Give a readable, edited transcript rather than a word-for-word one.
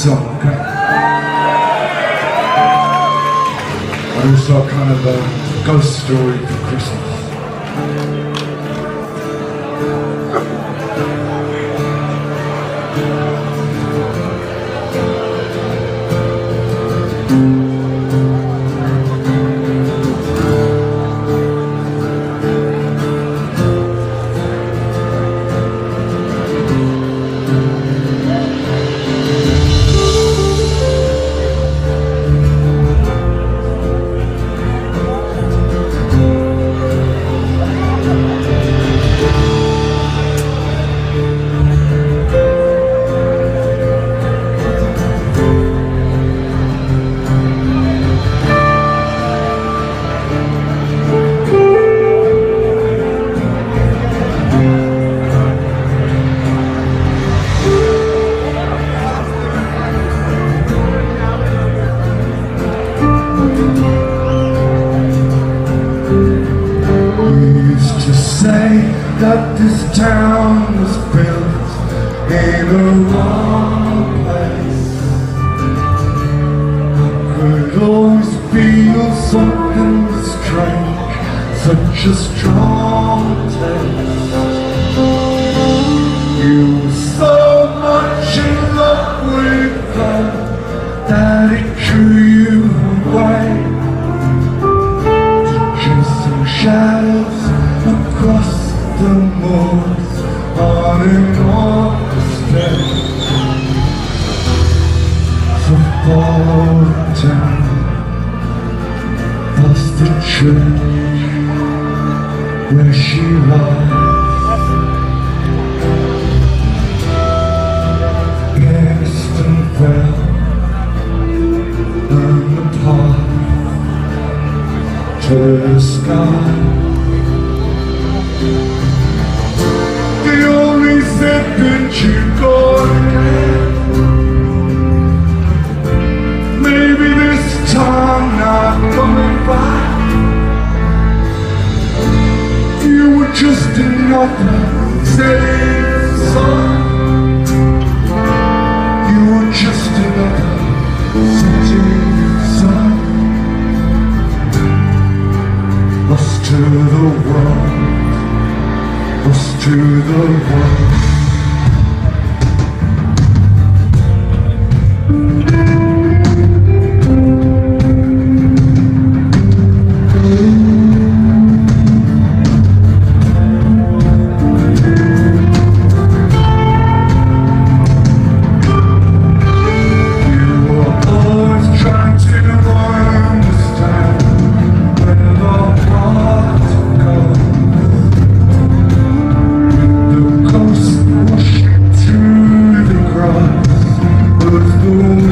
song, okay? And also kind of a ghost story for Christmas. That this town was built in a wrong place. I could always feel something strange, such a strong taste. You were so much in love with her that it drew you away to chasing shadows across the moors on and on the stage. So follow down past the church where she lies, pierced and fell, and the path to the sky. That you go again. Maybe this time not coming back. You were just another saved son. You were just another setting sun, lost to the world, lost to the world. Boom.